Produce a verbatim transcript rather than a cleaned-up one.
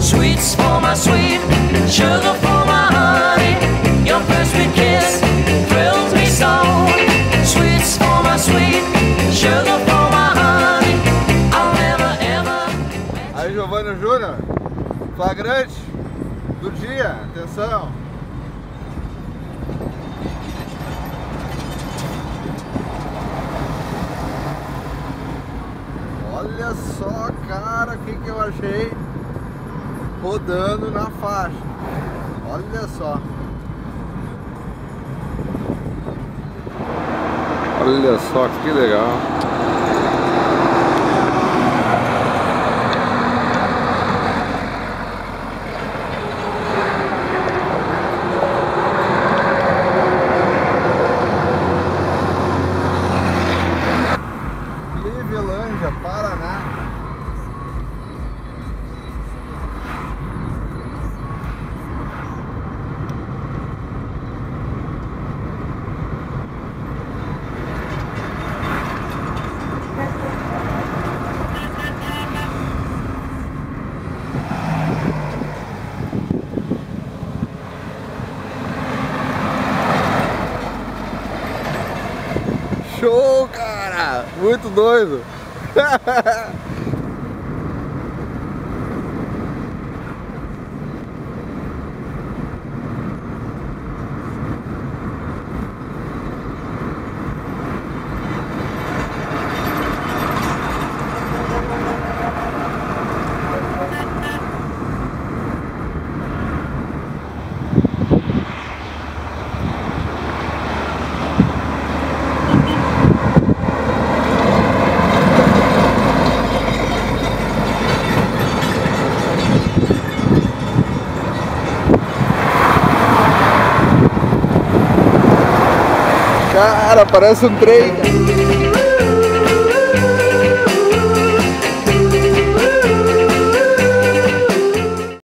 Sweets for my sweet, sugar for my honey. Your first sweet kiss thrills me so. Sweets for my sweet, sugar for my honey. I'll never ever. Aí, Giovanni Júnior, flagrante do dia, atenção. Olha só, cara, o que, que eu achei rodando na faixa. Olha só. Olha só que legal. Clevelândia, Paraná. Show, cara! Muito doido! Cara, parece um trem.